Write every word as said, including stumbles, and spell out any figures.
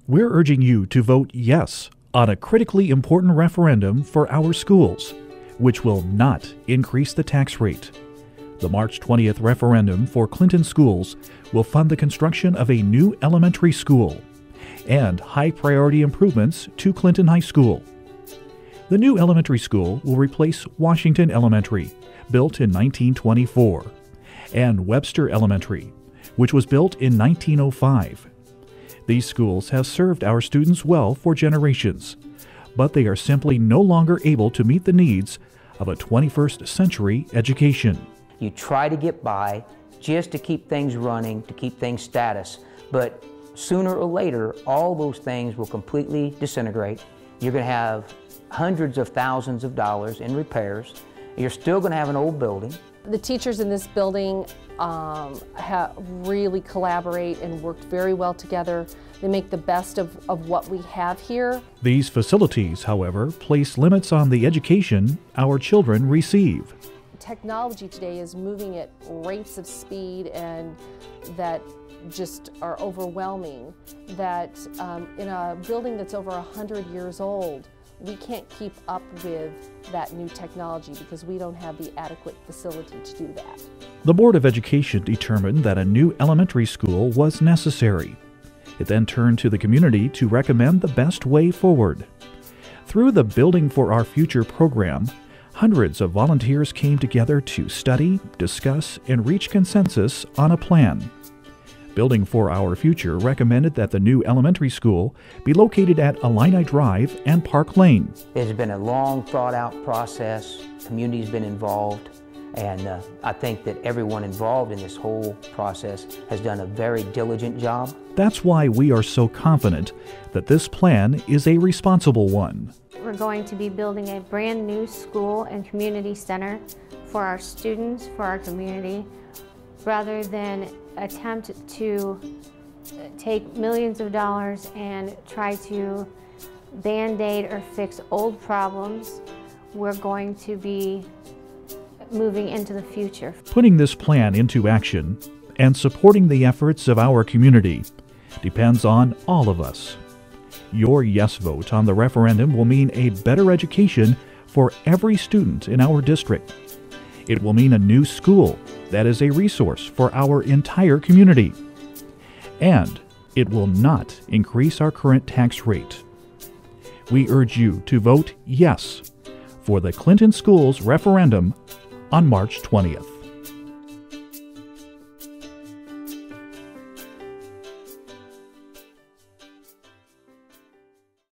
We're urging you to vote yes on a critically important referendum for our schools, which will not increase the tax rate. The March twentieth referendum for Clinton schools will fund the construction of a new elementary school and high-priority improvements to Clinton High School. The new elementary school will replace Washington Elementary, built in nineteen twenty-four, and Webster Elementary, which was built in nineteen oh five. These schools have served our students well for generations, but they are simply no longer able to meet the needs of a twenty-first century education. You try to get by just to keep things running, to keep things status, but sooner or later, all those things will completely disintegrate. You're going to have hundreds of thousands of dollars in repairs. You're still going to have an old building. The teachers in this building um, have really collaborate and worked very well together. They make the best of, of what we have here. These facilities, however, place limits on the education our children receive. Technology today is moving at rates of speed and that just are overwhelming, that um, in a building that's over one hundred years old, we can't keep up with that new technology because we don't have the adequate facility to do that. The Board of Education determined that a new elementary school was necessary. It then turned to the community to recommend the best way forward. Through the Building for Our Future program, hundreds of volunteers came together to study, discuss, and reach consensus on a plan. Building for Our Future recommended that the new elementary school be located at Illini Drive and Park Lane. It's been a long thought-out process. Community's been involved, and uh, I think that everyone involved in this whole process has done a very diligent job. That's why we are so confident that this plan is a responsible one. We're going to be building a brand new school and community center for our students, for our community, rather than attempt to take millions of dollars and try to band-aid or fix old problems. We're going to be moving into the future. Putting this plan into action and supporting the efforts of our community depends on all of us. Your yes vote on the referendum will mean a better education for every student in our district. It will mean a new school that is a resource for our entire community. And it will not increase our current tax rate. We urge you to vote yes for the Clinton Schools referendum on March twentieth.